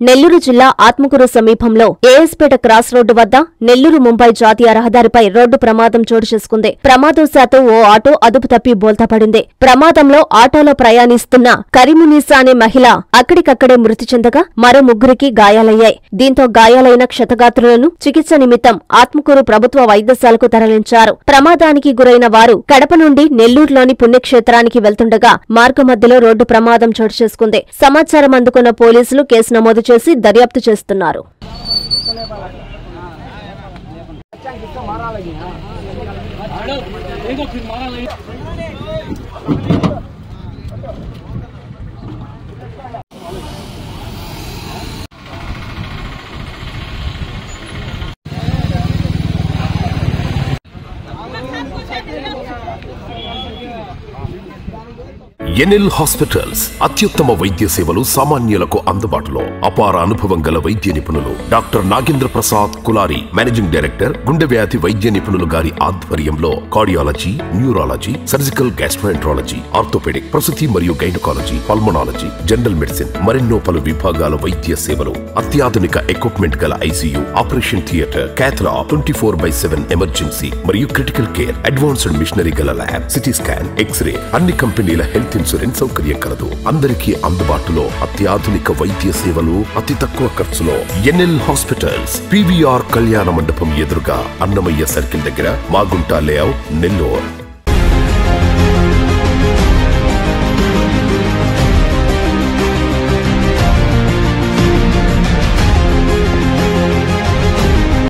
నెల్లూరు జిల్లా ఆత్మకూరు సమీపంలో AS Peta cross road వద్ద నెల్లూరు ముంబై జాతీయ రహదారిపై రోడ్డు ప్రమాదం చోటు చేసుకుంది. ప్రమాదవశాత్తు ఓ ఆటో అదుపు తప్పి బోల్తాపడింది. ప్రమాదంలో ఆటోలో ప్రయాణిస్తున్న కరీమున్నీసా అనే మహిళ అక్కడికక్కడే మృతి చెందగా మరో ముగ్గురికి గాయాలయ్యాయి. దీంతో గాయాలైన క్షతగాత్రులను చికిత్స నిమిత్తం ఆత్మకూరు ప్రభుత్వ వైద్యశాలకు తరలించారు. ప్రమాదానికి గురైన వారు కడప నుండి నెల్లూరులోని పుణ్యక్షేత్రానికి వెళ్తుండగా మార్గమధ్యలో రోడ్డు ప్రమాదం చోటు చేసుకుంది. సమాచారం అందుకున్న పోలీసులు కేసు నమోదు చేసి దర్యాప్తు చేస్తున్నారు. ఎన్ఎల్ హాస్పిటల్స్ అత్యుత్తమ వైద్య సేవలు సామాన్యులకు అందుబాటులో. అపార అనుభవం గల వైద్య నిపుణులు doctor Nagendra Prasad Kulari, managing director, గుండె వ్యాధి వైద్య నిపుణులు గారి ఆధ్వర్యంలో cardiology, neurology, surgical gastroenterology, orthopaedic, ప్రసూతి మరియు గైనకాలజీ, పల్మనాలజీ, జనరల్ మెడిసిన్ మరెన్నో పలు విభాగాల వైద్య సేవలు. అత్యాధునిక ఎక్విప్మెంట్ గల ICU, operation theatre, cath lab, 24/7 emergency మరియు క్రిటికల్ కేర్, అడ్వాన్స్డ్ మిషనరీ గల ల్యాబ్, సిటీ స్కాన్, ఎక్స్రే, అన్ని కంపెనీల హెల్త్ ఇన్సూరెన్స్ సౌకర్యం కలదు. అందరికీ అందుబాటులో అత్యాధునిక వైద్య సేవలు అతి తక్కువ ఖర్చులో. ఎన్ఎల్ హాస్పిటల్స్, పీవీఆర్ కళ్యాణ మండపం ఎదురుగా, అన్నమయ్య సర్కిల్ దగ్గర, మాగుంట లేఅవుట్, నెల్లూరు.